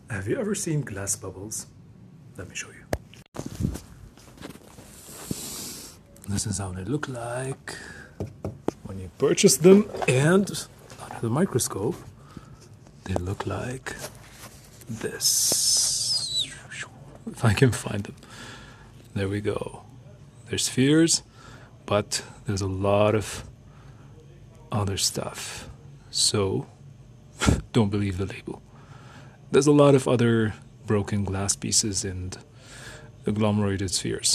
Have you ever seen glass bubbles? Let me show you. This is how they look like when you purchase them, and under the microscope they look like this. If I can find them. There we go. They're spheres, but there's a lot of other stuff. So don't believe the label. There's a lot of other broken glass pieces and agglomerated spheres.